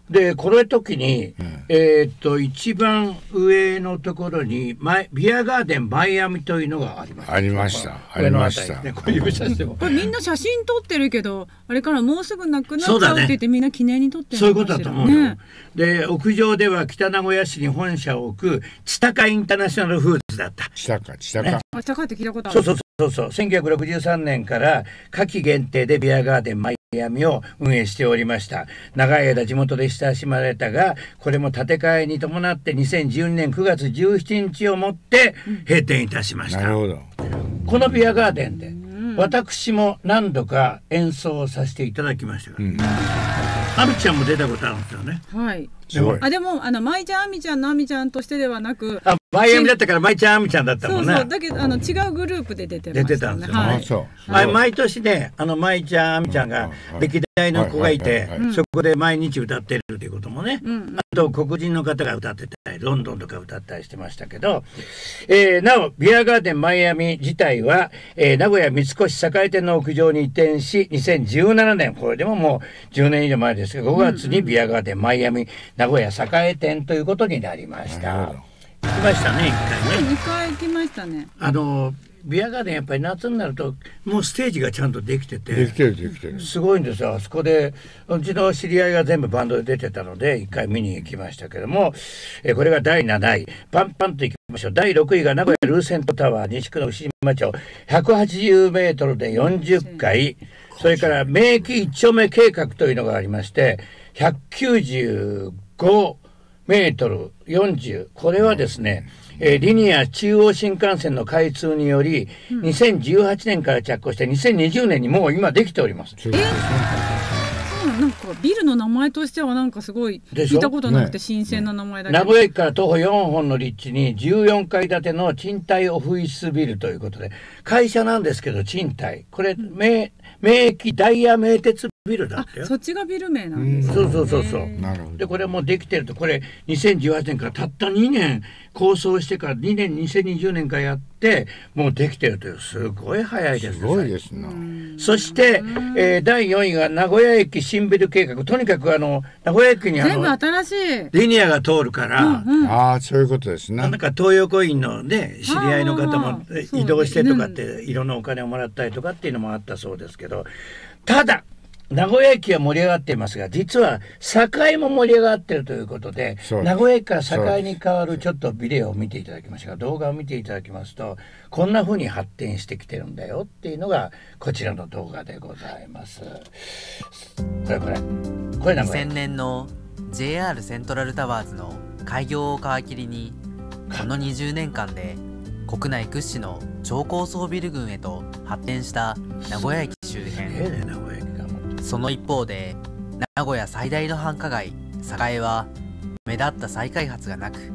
でこの時に、うん、えー、っと一番上のところにビアガーデンマイアミというのがありました。 ありましたありました。 これ指さしてもこれみんな写真撮ってるけどあれからもうすぐなくなっちゃうって言って、ね、みんな記念に撮ってるのかしら。 そういうことだと思うよ、ね、で屋上では北名古屋市に本社を置くチタカインターナショナルフーズだった。 チタカチタカ、 ね、チタカって聞いたことある。 そうそうそうそう。せんきゅうひゃくろくじゅうさんねんから夏季限定でビアガーデンマイアミを運営しておりました。長い間地元で親しまれたがこれも建て替えに伴ってにせんじゅうにねんくがつじゅうしちにちをもって閉店いたしました。 なるほど。 このビアガーデンで私も何度か演奏させていただきましたから、うん、アミちゃんも出たことあるんですよね。 はい。でもあでもあのマイちゃんアミちゃんのアミちゃんとしてではなく、 あマイアミだったからマイちゃんアミちゃんだったもんね。 そうそう。だけどあの違うグループで出てましたね。 出てたんですよ。 はい、 あそう。 はい、毎年ねあのマイちゃんアミちゃんが歴代の子がいてそこで毎日歌ってるということもね、うん、あと黒人の方が歌ってたりロンドンとか歌ったりしてましたけど、えー、なおビアガーデンマイアミ自体は、えー、名古屋三越栄店の屋上に移転しにせんじゅうななねんこれでももうじゅうねん以上前ですけどごがつにビアガーデンマイアミ名古屋栄店ということになりました。行きましたね一回ね。 にかい行きましたね。 あのビアガーデンやっぱり夏になるともうステージがちゃんとできててできてるできてるすごいんですよ。あそこでうちの知り合いが全部バンドで出てたので一回見に行きましたけども、えこれがだいなないパンパンといきましょう。だいろくいが名古屋ルーセントタワー西区の牛島町ひゃくはちじゅうメートルでよんじゅっかい、それから名駅一丁目計画というのがありましてひゃくきゅうじゅうごメートルよんじゅう、これはですね、えー、リニア中央新幹線の開通により、うん、にせんじゅうはちねんから着工してにせんにじゅうねんにもう今できております。 えー、なんかビルの名前としてはなんかすごい聞いたことなくて新鮮な名前だけど、 ね、名古屋駅から徒歩よんほんの立地にじゅうよんかい建ての賃貸オフィスビルということで会社なんですけど賃貸これ、うん、名名駅ダイヤ名鉄ビルだったよ。 そっちがビル名なんですね。 そうそうそうそうでこれもうできてるとこれにせんじゅうはちねんからたったにねん構想してからにねんにせんにじゅうねんからやってもうできてるというすごい早いですね。 すごいですね。 そして、えー、だいよんいが名古屋駅新ビル計画。とにかくあの名古屋駅にあの全部新しいリニアが通るから、 うんうん、ああそういうことですね。 なんか東横インのね知り合いの方も移動してとかっていろんなお金をもらったりとかっていうのもあったそうですけど、ただ名古屋駅は盛り上がっていますが実は栄も盛り上がっているということで名古屋駅から栄に変わるちょっとビデオを見ていただきましたが動画を見ていただきますとこんな風に発展してきてるんだよっていうのがこちらの動画でございます。これこれこれ名古屋にせんねんの ジェイアール セントラルタワーズの開業を皮切りにこのにじゅうねんかんで国内屈指の超高層ビル群へと発展した名古屋駅周辺。その一方で名古屋最大の繁華街栄は目立った再開発がなく、うん、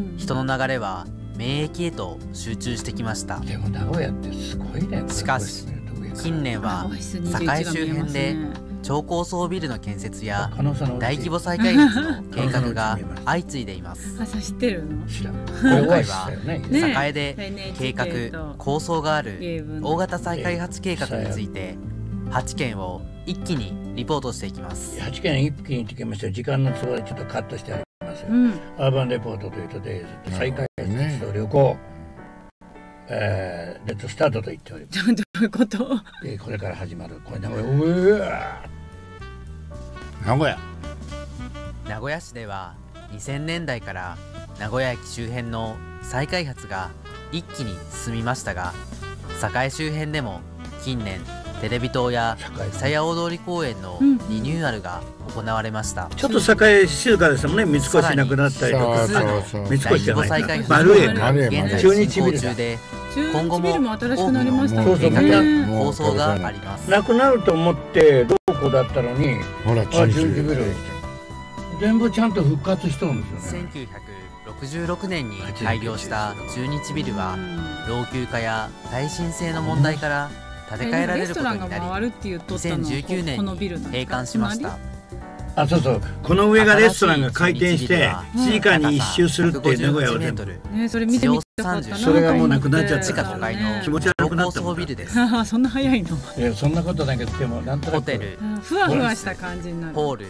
人の流れは名駅へと集中してきました。 でも名古屋ってすごいね。 しかし近年は栄周辺で超高層ビルの建設や大規模再開発の計画が相次いでいます。 朝知ってるの？ 今回は栄で計画構想がある大型再開発計画についてはちけんを一気にリポートしていきます。 はちけん一気に行ってきました。時間の都合でちょっとカットしてありますよ、うん、アーバンレポートというとで再開発と旅行、ねえー、レッツスタートと言っております。 どういうこと？ でこれから始まるこれ名古屋うわ名古屋名古屋市ではにせんねんだいから名古屋駅周辺の再開発が一気に進みましたが栄周辺でも近年テレビ塔や久屋大通公園のリニューアルが行われました、うん、 ちょっと栄静かですもんね。三越なくなったりとか三越じゃないバルエン現在進行中で今後も多くの計画や構想があります。 なくなると思ってどこだったのにほら中日ビル全部ちゃんと復活しとるんですよね。 せんきゅうひゃくろくじゅうろくねんに開業した中日ビルは老朽化や耐震性の問題から建て替えられることになりにせんじゅうきゅうねんに閉館しました。 あ、そうそう、この上がレストランが開店していちじかんに一周するっていう名古屋を全部、 ね、それ見てみたかったな。 それがもうなくなっちゃってたからね、 気持ち悪くなったもん。 そんな早いの？ いやそんなことだけどでもなんとなくホテル、 ふわふわした感じになる。 ホール、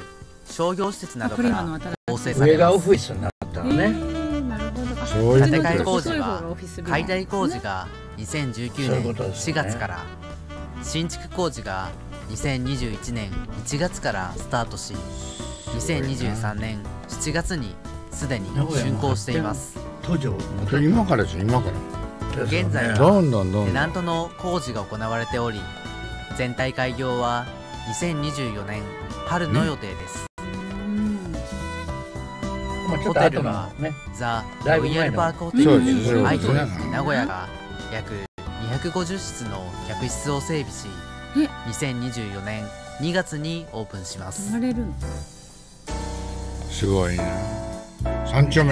商業施設などから構成されます。 上がオフィスになったのね。 建て替え工事は解体工事がにせんじゅうきゅうねんしがつから新築工事がにせんにじゅういちねんいちがつからスタートし、にせんにじゅうさんねんしちがつにすでに竣工しています。 今からですよ、今から。 現在はテナントの工事が行われており、全体開業はにせんにじゅうよねん春の予定です。ホテルはザ・ロイヤルパークホテルアイト駅名古屋が約にひゃくごじゅっしつの客室を整備し、にせんにじゅうよねんにがつにオープンします。 すごいな。三丁目。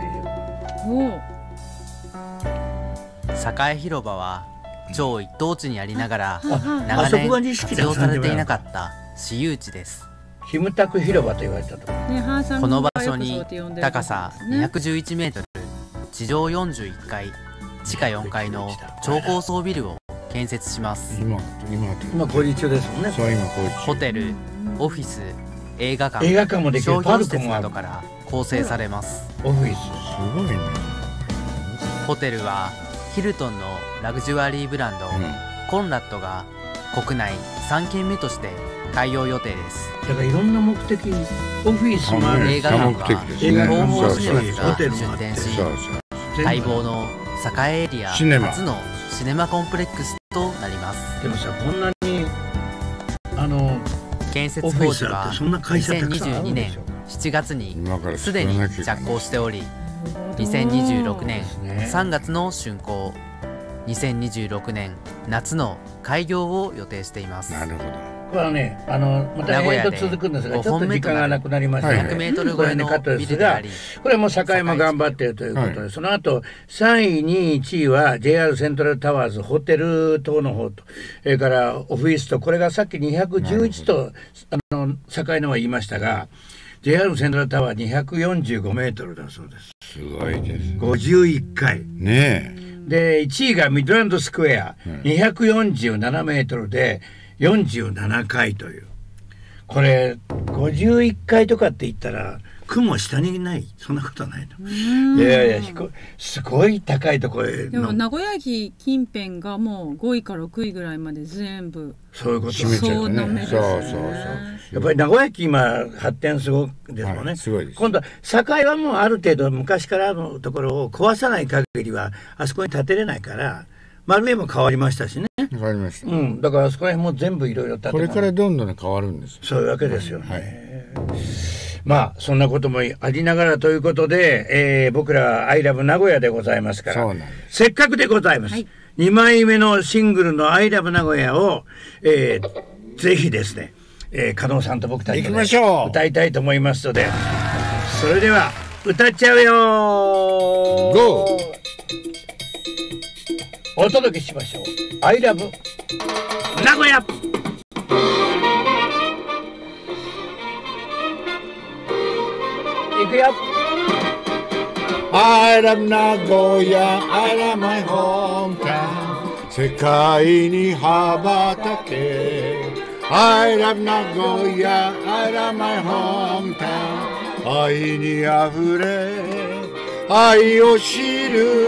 栄広場は超一等地にありながら長年活用されていなかった私有地です。 キムタク広場と言われたとこの場所に高さにひゃくじゅういちメートル、地上よんじゅういっかい、地下よんかいの超高層ビルを建設します。 今今工事中ですもんね。 そう、今工事中。 ホテル、オフィス、映画館、 映画館もできる、 商業施設などから構成されます。 オフィスすごいね。 ホテルはヒルトンのラグジュアリーブランド、うん、コンラッドが国内さんけんめとして開業予定です。 だからいろんな目的、オフィスもある、 映画館は東宝シネマズが出店し、待望の栄エリア初のシネマコンプレックスとなります。 でもさ、こんなにあの建設工事はにせんにじゅうにねんしちがつにすでに着工しており、にせんにじゅうろくねんさんがつの竣工、にせんにじゅうろくねん夏の開業を予定しています。 なるほど。 これはね、あのまた永遠と続くんですが、ちょっと時間がなくなりましたので、 ひゃくメートル超えのビルであり、 これも栄も頑張っているということで、はい、その後さんいにいいちいは ジェイアール セントラルタワーズホテル等の方と、それからオフィスと、これがさっきにひゃくじゅういちとあの栄のは言いましたが、ジェイアール セントラルタワーにひゃくよんじゅうごメートルだそうです。 すごいです。 ごじゅういっかいねえ。でいちいがミッドランドスクエア、うん、にひゃくよんじゅうななメートルでよんじゅうななかいという、これごじゅういっかいとかって言ったら雲下にない、そんなことはないの。いやいや、すごい高いところへ。 でも名古屋駅近辺がもうごいからろくいぐらいまで全部そういうこと閉めちゃうね。そうそうそう。 やっぱり名古屋駅今発展すごいですもんね。はい、 すごいです。 今度は栄はもうある程度昔からのところを壊さない限りはあそこに建てれないから、丸上も変わりましたしね。 変わりました。 うん、だからあそこら辺も全部いろいろ建て。 これからどんどん変わるんです。 そういうわけですよね。 はい、 まあそんなこともありながらということで、えー、僕らはアイラブ名古屋でございますから、 そうなんです。 せっかくでございます、はい、にまいめのシングルのアイラブ名古屋を、えー、ぜひですね、えー、加納さんと僕たちで、ね、歌いたいと思いますので、それでは歌っちゃうよー。 ゴー。 お届けしましょう。アイラブ名古屋。いくよ。 I love 名古屋 I love my hometown 世界に羽ばたけ I love 名古屋 I love my hometown 愛にあふれ愛を知る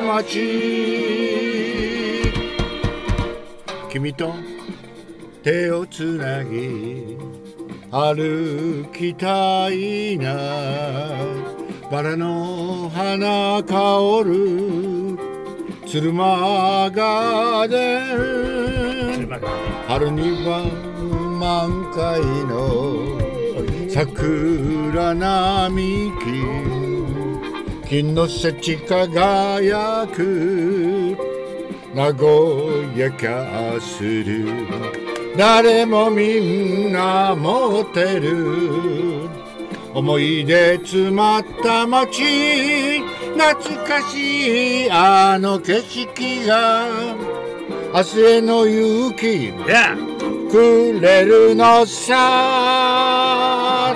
街君と手をつなぎ歩きたいなバラの花香る鶴間ガーデン春には満開の桜並木金の節輝く名古屋キャッスル誰もみんな持ってる思い出詰まった街懐かしいあの景色が明日への勇気くれるのさ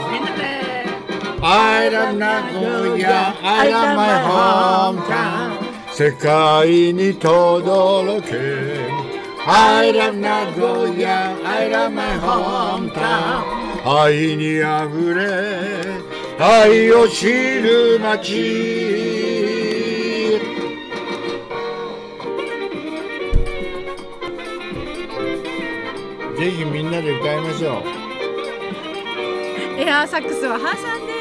I love 名古屋 I love my hometown 世界に届けI love 名古屋 I love my hometown 愛にあふれ愛を知る街。ぜひみんなで歌いましょう。 エアーサックスはハーさんです。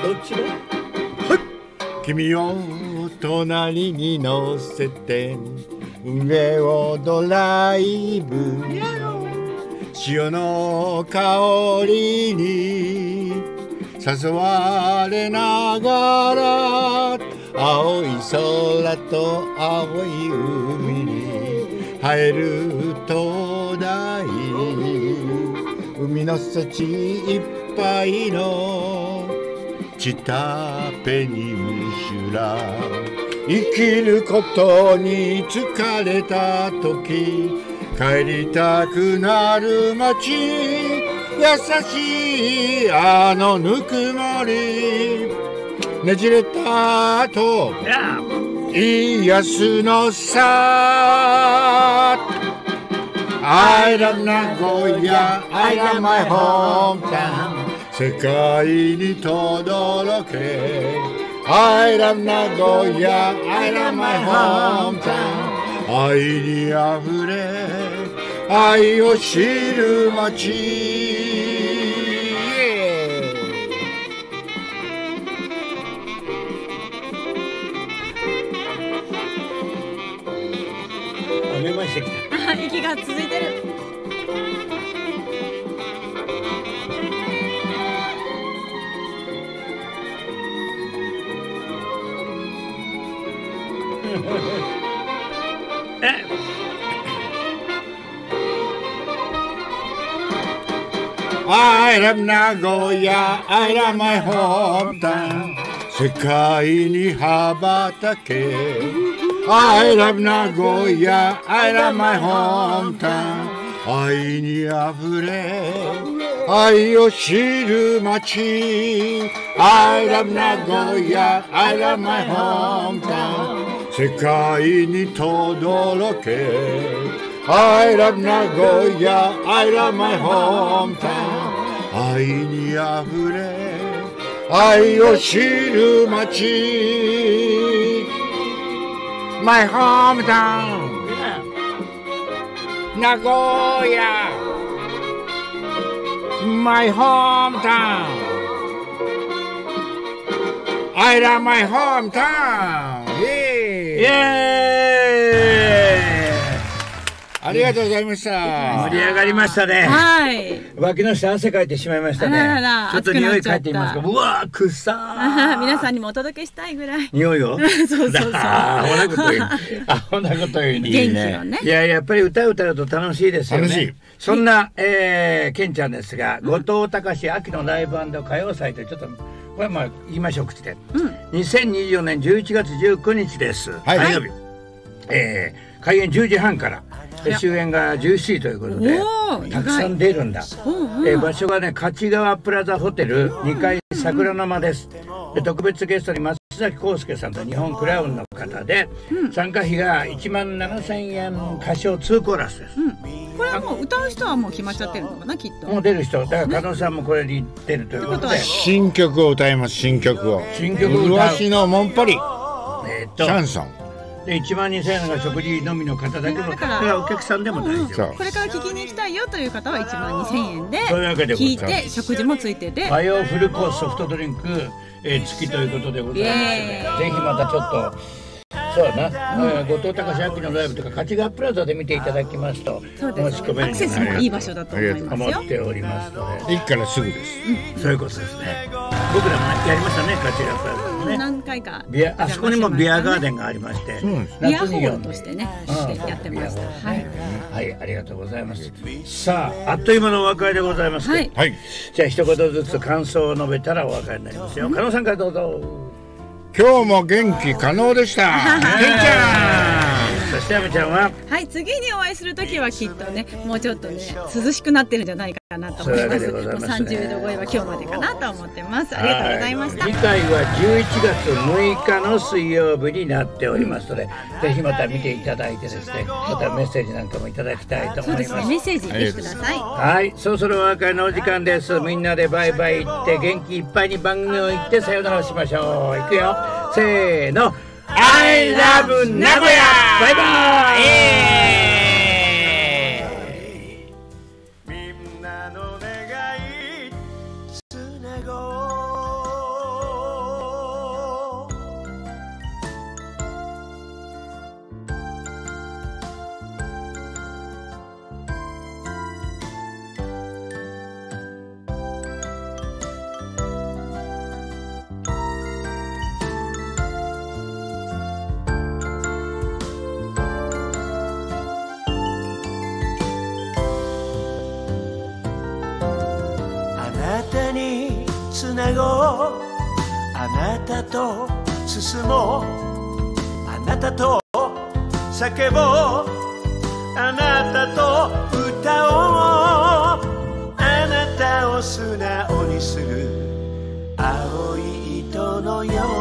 どっちだ？ はい。君を隣に乗せて上をドライブ、潮の香りに誘われながら青い空と青い海に映える灯台、海の幸いっぱいのチタペニンシュラ、生きることに疲れた時帰りたくなる街、優しいあのぬくもり、ねじれた後癒すのさ。 I love 名古屋 I love my hometown、 世界に轟け I love 名古屋 I love my hometown、 愛にあふれ愛を知る街。 めましてきた。 息が続いてる。 I love 名古屋 I love my hometown、 世界に羽ばたけ I love 名古屋 I love my hometown、 愛にあふれ愛を知る街 I love 名古屋 I love my hometown、 世界に轟け I love 名古屋 I love my hometown、 愛にあふれ愛を知る街 My hometown 名古屋 My hometown I love my hometown、 イエーイ、ありがとうございました。 盛り上がりましたね。 はい。 脇の下汗かいてしまいましたね。 あらららちょっと匂い嗅いでみますか。うわー、くっさー。 皆さんにもお届けしたいぐらい。 匂いを。 そうそうそう。 アホなこと言う。アホなこと言うに。 元気をね。 いや、やっぱり歌う歌うと楽しいですよね。 楽しい。 そんな、えー、ケンちゃんですが、後藤隆秋のライブ&歌謡祭というちょっと。これはまあ言いましょう口で、うん、にせんにじゅうよねんじゅういちがつじゅうくにちです。 はい、 火曜日、えー、開演じゅうじはんから終演がじゅうしちじということでたくさん出るんだ、うんうん、えー、場所がね勝川プラザホテルにかい桜の間です。で特別ゲストに松崎康介さんと日本クラウンの方で、うん、参加費がいちまんななせんえん、歌唱ツーコーラスです、うん、 これはもう歌う人はもう決まっちゃってるのかな、きっと。 もう出る人だから加納さんもこれに出るということで、 新曲を歌います。新曲を新曲を歌う麗しのもんぱり、 えー、っとシャンソンでいちまんにせんえんが食事のみの方だけど、だからお客さんでも大丈夫、 これから聞きに行きたいよという方はいちまんにせんえんで聞いて食事もついてて和洋フルコースソフトドリンク、えー、付きということでございますので、ぜひまたちょっとそうだな、うん、後藤隆秋のライブとか勝川プラザで見ていただきますとそうですね、アクセスもいい場所だと思いますよ。 思っておりますので駅からすぐです、 うん、そういうことですね。僕らもやりましたね、勝川プラザでね、 何回かビア、あそこにもビアガーデンがありまして、 ビアホールとしてねやってました。はい、 はい、ありがとうございます。さあ、あっという間のお別れでございます。はい、じゃあ一言ずつ感想を述べたらお別れになりますよ。加納さんからどうぞ。 今日も元気可能でした。ケンちゃん。 そしてあみちゃんははい、次にお会いするときはきっとね、もうちょっとね涼しくなってるんじゃないかなと思います。もうさんじゅうど超えは今日までかなと思ってます。ありがとうございました。 次回はじゅういちがつむいかの水曜日になっておりますので、ぜひまた見ていただいてですね、またメッセージなんかもいただきたいと思います。 そうですね、メッセージぜひください。 はい、そろそろお別れのお時間です。みんなでバイバイ言って元気いっぱいに番組を言ってさよならしましょう。いくよ、せーの、I love 名古屋。バイバイ。みんなの願いつなごう。つなごう、あなたと進もう、あなたと叫ぼう、あなたと歌おう、あなたを素直にする青い糸のよう